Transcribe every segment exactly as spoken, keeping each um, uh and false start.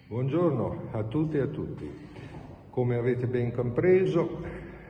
Buongiorno a tutti e a tutti. Come avete ben compreso,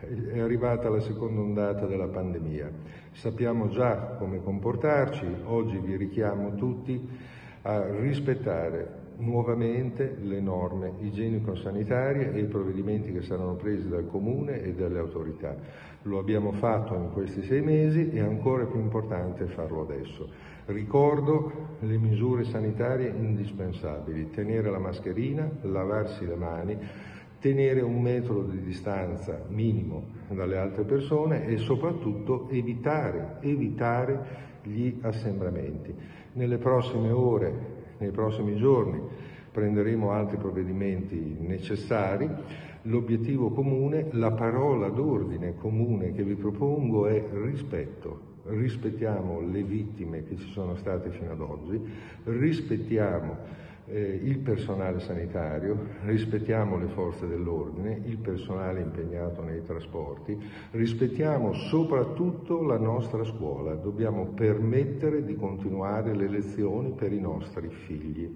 è arrivata la seconda ondata della pandemia. Sappiamo già come comportarci. Oggi vi richiamo tutti a rispettare nuovamente le norme igienico-sanitarie e i provvedimenti che saranno presi dal Comune e dalle autorità. Lo abbiamo fatto in questi sei mesi e è ancora più importante farlo adesso. Ricordo le misure sanitarie indispensabili: tenere la mascherina, lavarsi le mani, tenere un metro di distanza minimo dalle altre persone e soprattutto evitare, evitare gli assembramenti. Nelle prossime ore, nei prossimi giorni prenderemo altri provvedimenti necessari. L'obiettivo comune, la parola d'ordine comune che vi propongo è rispetto. Rispettiamo le vittime che ci sono state fino ad oggi, rispettiamo eh, il personale sanitario, rispettiamo le forze dell'ordine, il personale impegnato nei trasporti, rispettiamo soprattutto la nostra scuola. Dobbiamo permettere di continuare le lezioni per i nostri figli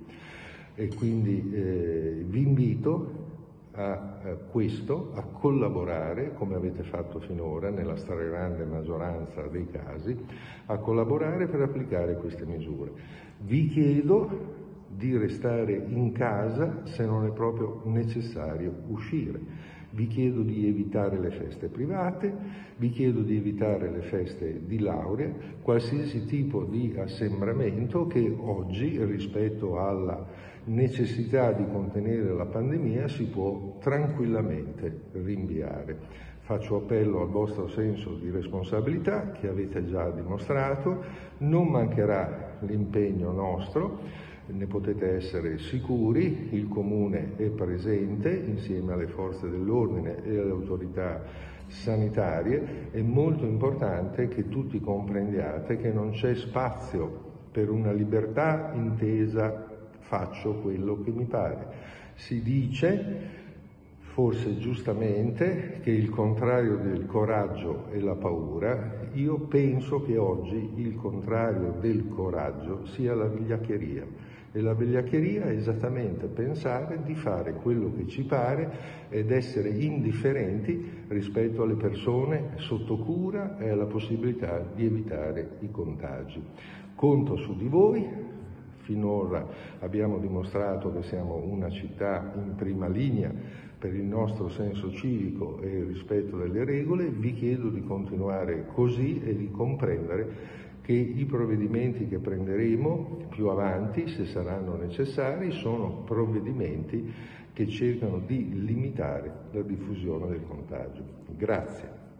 e quindi eh, vi invito a questo, a collaborare, come avete fatto finora nella stragrande maggioranza dei casi, a collaborare per applicare queste misure. Vi chiedo di restare in casa se non è proprio necessario uscire. Vi chiedo di evitare le feste private, vi chiedo di evitare le feste di laurea, qualsiasi tipo di assembramento che oggi, rispetto alla necessità di contenere la pandemia, si può tranquillamente rinviare. Faccio appello al vostro senso di responsabilità che avete già dimostrato, non mancherà l'impegno nostro, ne potete essere sicuri. Il Comune è presente insieme alle forze dell'ordine e alle autorità sanitarie. È molto importante che tutti comprendiate che non c'è spazio per una libertà intesa faccio quello che mi pare. Si dice, forse giustamente, che il contrario del coraggio è la paura. Io penso che oggi il contrario del coraggio sia la vigliaccheria. E la vigliaccheria è esattamente pensare di fare quello che ci pare ed essere indifferenti rispetto alle persone sotto cura e alla possibilità di evitare i contagi. Conto su di voi. Finora abbiamo dimostrato che siamo una città in prima linea per il nostro senso civico e il rispetto delle regole. Vi chiedo di continuare così e di comprendere che i provvedimenti che prenderemo più avanti, se saranno necessari, sono provvedimenti che cercano di limitare la diffusione del contagio. Grazie.